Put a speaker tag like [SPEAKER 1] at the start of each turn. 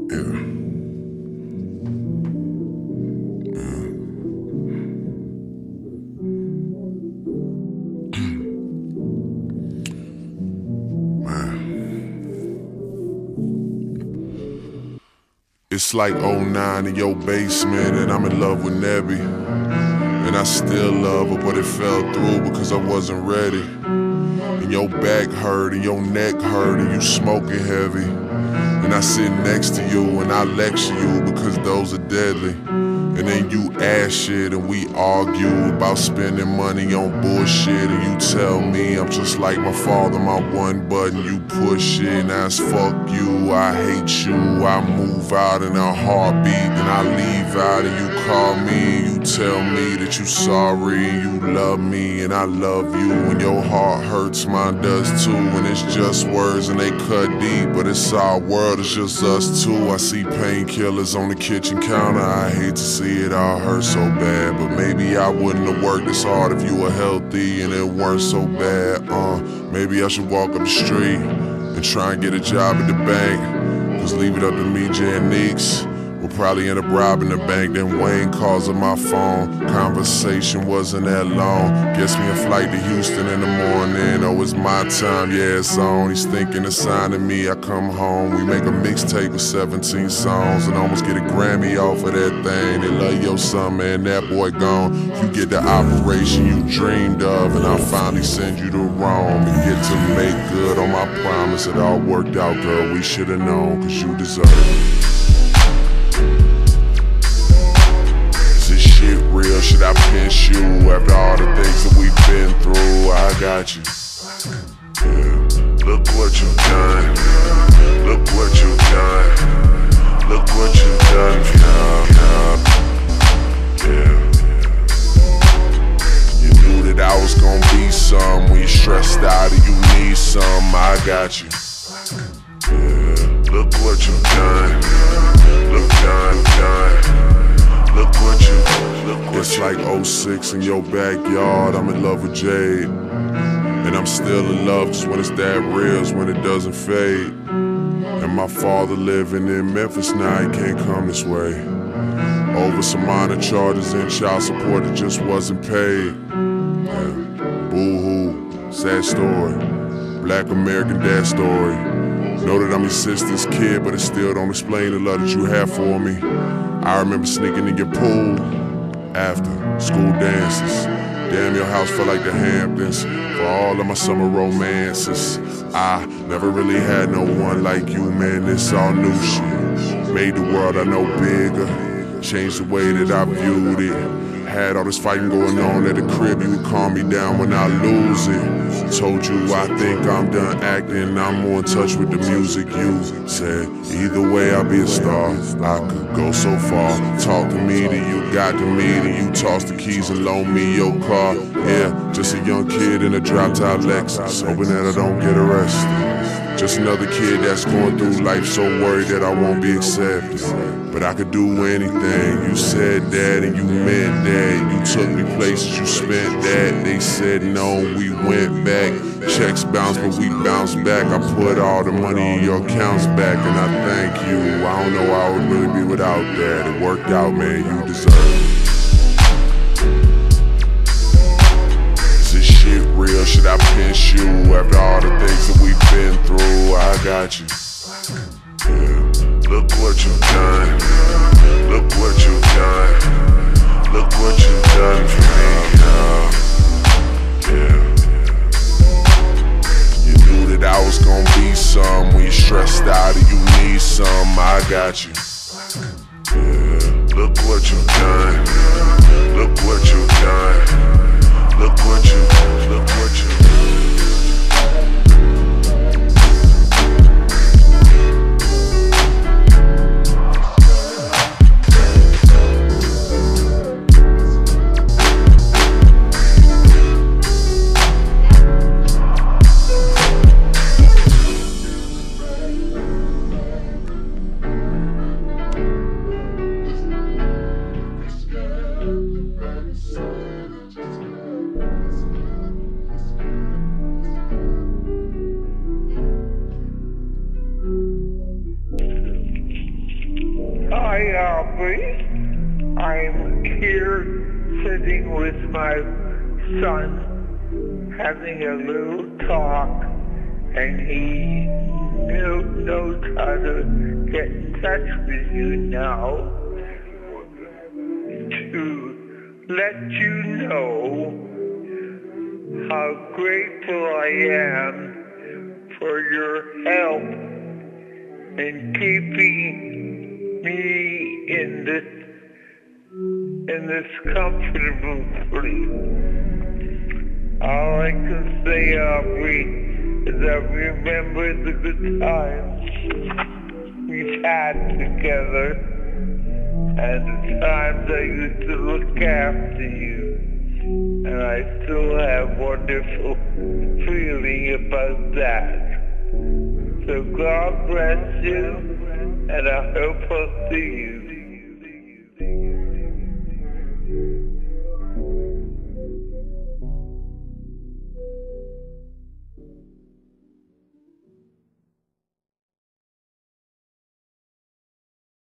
[SPEAKER 1] Yeah. It's like '09 in your basement and I'm in love with Nebby. And I still love her, but it fell through because I wasn't ready. And your back hurt and your neck hurt and you smoking heavy. And I sit next to you and I lecture you because those are deadly. And then you ask shit and we argue about spending money on bullshit. And you tell me I'm just like my father, my one button you push it. Now it's fuck you, I hate you, I move out in a heartbeat. Then I leave out and you call me and you tell me that you sorry and you love me and I love you. And your heart hurts, mine does too. And it's just words and they cut deep, but it's our world, it's just us two. I see painkillers on the kitchen counter, I hate to see it all hurt so bad. But maybe I wouldn't have worked this hard if you were healthy and it weren't so bad. Maybe I should walk up the street and try and get a job at the bank. Just leave it up to me, Jan Neeks. We'll probably end up robbing the bank. Then Wayne calls on my phone. Conversation wasn't that long. Gets me a flight to Houston in the morning. Oh, it's my time, yeah, it's on. He's thinking of signing me. I come home. We make a mixtape with 17 songs and almost get a Grammy off of that thing. They love your son, man, that boy gone. You get the operation you dreamed of, and I'll finally send you to Rome and get to make good on my promise. It all worked out, girl. We should've known, cause you deserve it. Real, should I pinch you after all the things that we've been through? I got you. Yeah. Look what you've done. Look what you've done. Look what you've done. Yeah. You knew that I was gonna be some. When you're stressed out and you need some, I got you. Yeah. Look what you've done. Look done. Look what you. It's like '06 in your backyard, I'm in love with Jade. And I'm still in love just when it's that real, it's when it doesn't fade. And my father living in Memphis now, he can't come this way. Over some minor charges and child support that just wasn't paid. Yeah. Boo-hoo, sad story, Black American dad story. Know that I'm your sister's kid, but it still don't explain the love that you have for me. I remember sneaking in your pool after school dances. Damn, your house felt like the Hamptons. For all of my summer romances, I never really had no one like you, man. This all new shit. Made the world I know bigger. Changed the way that I viewed it. Had all this fighting going on at the crib, you would calm me down when I lose it. Told you I think I'm done acting, I'm more in touch with the music. You said, either way I'll be a star. I could go so far. Talk to me, then you got to me, then you toss the keys and loan me your car. Yeah, just a young kid in a drop-top Lexus, hoping that I don't get arrested. Just another kid that's going through life, so worried that I won't be accepted. But I could do anything. You said that and you meant that. You took me places, you spent that. They said no, we went back. Checks bounced, but we bounced back. I put all the money in your accounts back, and I thank you. I don't know how I would really be without that. It worked out, man, you deserve it. Is this shit real? Should I pinch you after all the things that we've been through? I got you. Yeah. Look what you've done. Look what you've done. Look what you've done for me. Yeah. You knew that I was gonna be some. When you're stressed out and you need some, I got you. Yeah. Look what you've done. Look what you've done. Look what you. Look what you.
[SPEAKER 2] Hi, Aubrey. I'm here sitting with my son, having a little talk, and he knows how to get in touch with you now to let you know how grateful I am for your help in keeping me in this comfortable sleep. All I can say, Aubrey, is I remember the good times we've had together and the times I used to look after you. And I still have wonderful feeling about that. So God bless you, and I hope I'll see you